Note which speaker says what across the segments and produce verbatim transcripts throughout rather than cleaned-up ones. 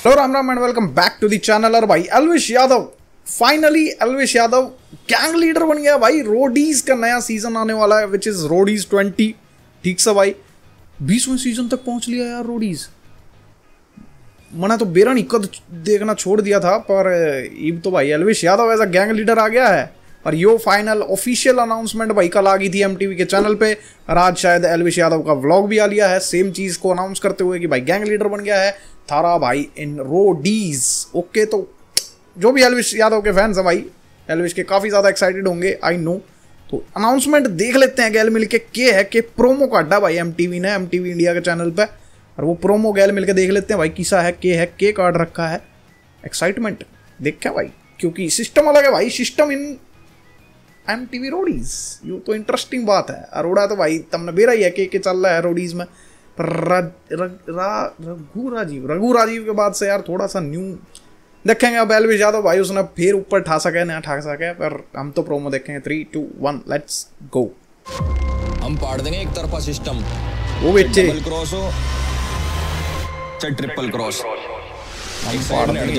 Speaker 1: तो Ram Ram and welcome back to the channel. और भाई Elvish Yadav, finally Elvish Yadav gang leader बन गया भाई। रोडीज का नया सीजन आने वाला है विच इज रोडीज ट्वेंटी। ठीक से भाई बीसवें सीजन तक पहुंच लिया यार रोडीज। मैंने तो बेरन कद देखना छोड़ दिया था, पर अब तो भाई Elvish Yadav as a gang leader आ गया है। और यो फाइनल ऑफिशियल अनाउंसमेंट भाई कल आ गई थी एमटीवी के चैनल पे, और आज शायद एल्विश यादव का व्लॉग भी आ लिया है सेम चीज को अनाउंस करते हुए कि भाई गैंग लीडर बन गया है थारा भाई इन रोडीज। ओके, तो जो भी एल्विश यादव के फैंस हैं भाई एल्विश के काफी ज्यादा एक्साइटेड होंगे, आई नो। तो अनाउंसमेंट देख लेते हैं गैल मिलके के है कि प्रोमो काटा भाई एमटीवी ने, एमटीवी इंडिया के चैनल पे, और वो प्रोमो गैल मिलके देख लेते हैं भाई किसा है के है के कार्ड रखा है। एक्साइटमेंट देख क्या भाई, क्योंकि सिस्टम अलग है भाई, सिस्टम इन एमटीवी रोडीज। ये तो इंटरेस्टिंग बात है। अरोड़ा तो भाई तुमने बेरा ही है के के चल रहा है रोडीज में, पर रघु राजीव रघु राजीव के बाद से यार थोड़ा सा न्यू देखेंगे। अब एल्विश यादव भाई उसने फिर ऊपर ठा सके ना ठा सके, पर हम तो प्रोमो देखेंगे। Three two one let's go.
Speaker 2: हम पाड़ देंगे एक तरफा सिस्टम,
Speaker 1: वो बेटे
Speaker 2: डबल क्रॉस हो चाहे ट्रिपल क्रॉस,
Speaker 1: हम पाड़ देंगे।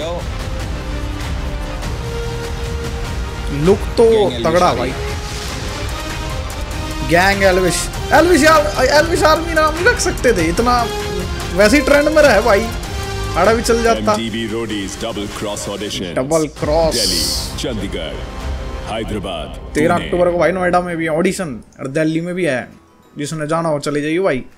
Speaker 1: लुक तो तगड़ा भाई, गैंग एल्विश एल्विश यार एल्विश आर्मी नाम रख सकते थे, इतना वैसे ही ट्रेंड में रहे भाई, आड़ा भी चल जाता।
Speaker 3: MTV Roadies double cross audition,
Speaker 1: double cross
Speaker 3: Delhi, Chandigarh, Hyderabad,
Speaker 1: तेरह अक्टूबर को भाई नोएडा में भी है ऑडिशन, और दिल्ली में भी है, जिसने जाना हो चले जाइए भाई।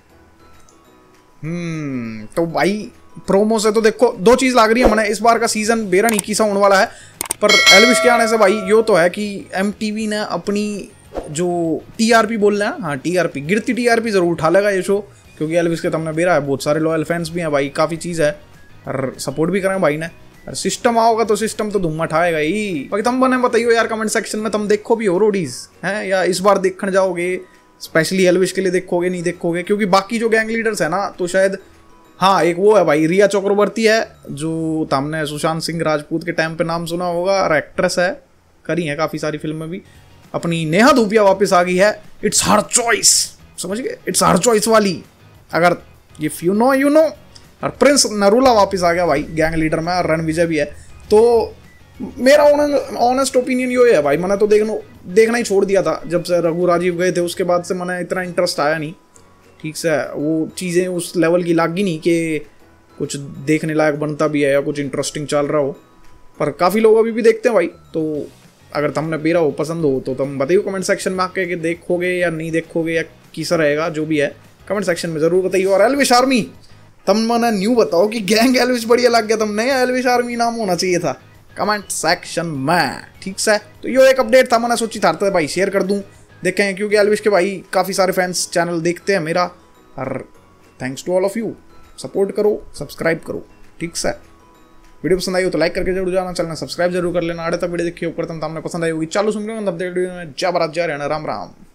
Speaker 1: हम्म तो भाई प्रोमो से तो देखो दो चीज लग रही है मैंने, इस बार का सीजन बेरन इक्कीस होने वाला है, पर एल्विश के आने से भाई यो तो है कि एमटीवी ने अपनी जो टीआरपी बोल रहे हैं, हाँ टीआरपी गिरती टीआरपी जरूर उठा लेगा ये शो, क्योंकि एल्विश के तुमने बेरा है बहुत सारे लॉयल फैंस भी हैं भाई, काफ़ी चीज़ है, और सपोर्ट भी करें भाई ने। और सिस्टम आओगा तो सिस्टम तो धुम्मा उठाएगा ही। बाकी तुम बने बताइए यार कमेंट सेक्शन में, तुम देखो भी हो रोडीज हैं या इस बार देखने जाओगे, स्पेशली एल्विश के लिए देखोगे नहीं देखोगे, क्योंकि बाकी जो गैंग लीडर्स है ना तो शायद हाँ एक वो है भाई रिया चक्रवर्ती है, जो तुमने सुशांत सिंह राजपूत के टाइम पे नाम सुना होगा, और एक्ट्रेस है, करी है काफ़ी सारी फिल्म में भी। अपनी नेहा धूपिया वापस आ गई है, इट्स हर चॉइस, समझ गए, इट्स हर चॉइस वाली, अगर if you know you know. और प्रिंस नरूला वापस आ गया भाई गैंग लीडर में, और रणविजय भी है। तो मेरा ऑनेस्ट ओपिनियन ये है भाई, मैंने तो देखना देखना ही छोड़ दिया था जब से रघु राजीव गए थे, उसके बाद से मैंने इतना इंटरेस्ट आया नहीं, ठीक से वो चीज़ें उस लेवल की लागी नहीं कि कुछ देखने लायक बनता भी है या कुछ इंटरेस्टिंग चल रहा हो। पर काफ़ी लोग अभी भी देखते हैं भाई, तो अगर तुमने बेरा हो पसंद हो तो तुम बताइए कमेंट सेक्शन में आके कि देखोगे या नहीं देखोगे या किसा रहेगा, जो भी है कमेंट सेक्शन में ज़रूर बताइए। और एल्विश आर्मी तुम मैंने न्यू बताओ कि गैंग एल्विश बढ़िया लग गया तुमने या एल्विश आर्मी नाम होना चाहिए था कमेंट सेक्शन में, ठीक से। तो ये एक अपडेट था, मैंने सोची था भाई शेयर कर दूँ, देखें, क्योंकि एल्विश के भाई काफ़ी सारे फैंस चैनल देखते हैं मेरा, और thanks to all of you, support करो, सब्सक्राइब करो, ठीक से। वीडियो पसंद आई हो तो लाइक करके जरूर जाना, चलना सब्सक्राइब जरूर कर लेना। आड़े तक वीडियो देखिए ऊपर तुम हमने पसंद आई होगी, चालू सुन लो, तब देख वीडियो में जय भारत जय हरियाणा, राम राम।